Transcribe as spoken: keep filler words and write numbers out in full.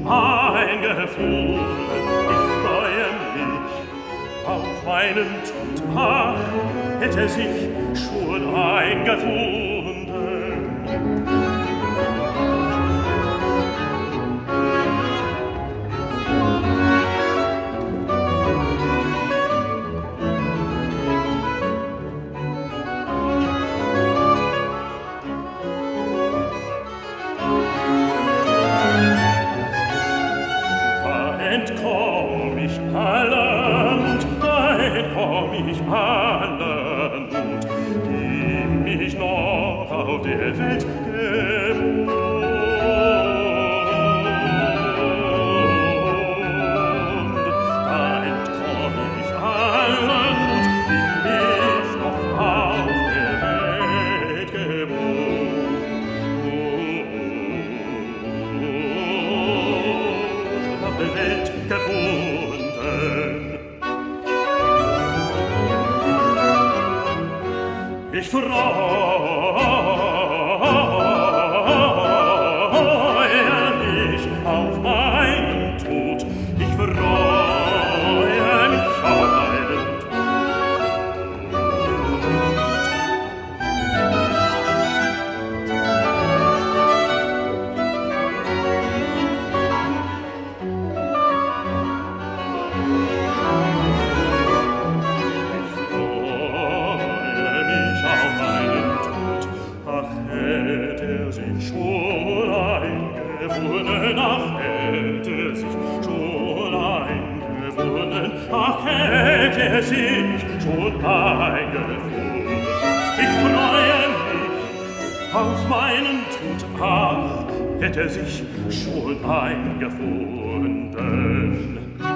eingefunden. Ich freue mich auf meinen Tod. Ach, hätte sich schon eingefunden. Entkomm ich aller Mut, da entkomm ich aller Mut, die mich noch auf der Welt gewohnt. Da entkomm ich aller Mut, die mich noch auf der Welt gewohnt. Auf der Welt gebunden. Ich freue mich auf meinen Tod. Ich freue mich auf meinen Tod. Schon eingefunden, ach, hätte sich schon eingefunden, ach, hätte sich schon eingefunden. Ich freue mich auf meinen Tod, ach, hätte sich schon eingefunden.